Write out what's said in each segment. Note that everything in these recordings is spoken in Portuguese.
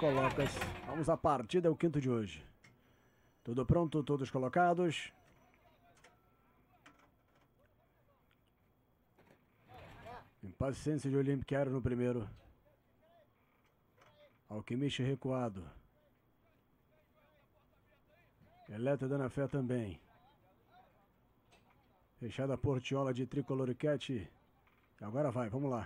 colocas. Vamos à partida, é o quinto de hoje. Tudo pronto, todos colocados. Impaciência de Olympic Aero no primeiro. Alquimista recuado. Eletro dando a fé também. Fechada a portiola de Tricolor e Cat. Agora vai, vamos lá.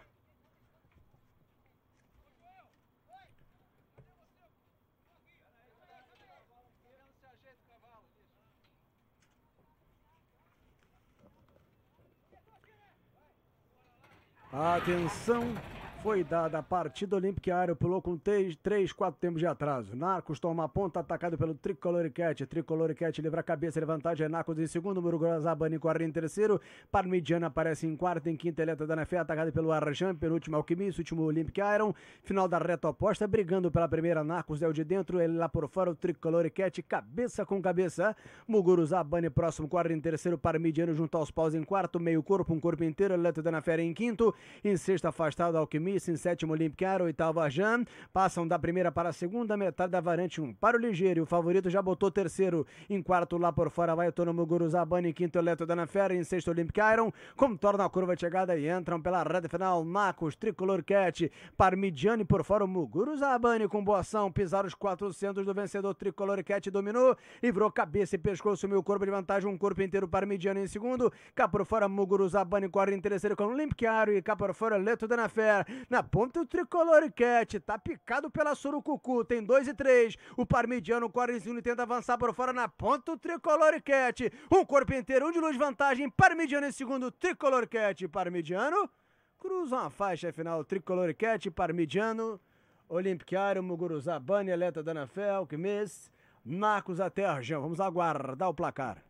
Atenção, foi dada a partida. Olympic Aero pulou com 3, 4 tempos de atraso. Narcos toma a ponta, atacado pelo Tricolor Cat. Tricolor Cat livra a cabeça, vantagem. Narcos em segundo, Murugazabani corre em terceiro. Parmigiana aparece em quarto, em quinto, Eletro dando a fé, atacado pelo Arjan, penúltimo Alquimista, último Olympic Aero. Final da reta oposta, brigando pela primeira. Narcos é o de dentro, ele lá por fora, o Tricolor Cat, cabeça com cabeça. Muguruzabani próximo, corre em terceiro. Parmigiano junto aos paus em quarto, meio corpo, um corpo inteiro. Eletro dando a fé em quinto. Em sexto, afastado Alquimista. Em sétimo, Olympic Aero, oitavo Arjan. Passam da primeira para a segunda, metade da variante 1 para o ligeiro. O favorito já botou terceiro. Em quarto, lá por fora, vai o Autônomo Guruzabani. Em quinto, Eletro dando fé. Em sexto, Olympic Aero. Contorna a curva de chegada e entram pela reta final. Narcos, Tricolor Cat, Parmigiani por fora, o Muguruzabani com boa ação. Pisaram os 400 do vencedor. Tricolor Cat dominou e virou cabeça e pescoço. Sumiu o corpo de vantagem. Um corpo inteiro. Parmigiani em segundo. Cá por fora, Muguruzabani corre em terceiro com o Olympic Aero. E cá por fora, Eletro dando fé. Na ponta o Tricolor Cat, tá picado pela Surucucu, tem 2 e 3, o Parmigiano corre em segundo e tenta avançar por fora, na ponta o Tricolor Cat, um corpo inteiro, um de luz vantagem, Parmigiano em segundo, Tricolor Cat, Parmigiano, cruzam a faixa final, Tricolor Cat, Parmigiano, Olympic Aero, Muguruzabani, Eletro dando fé, Alquimista, Narcos até Arjan, vamos aguardar o placar.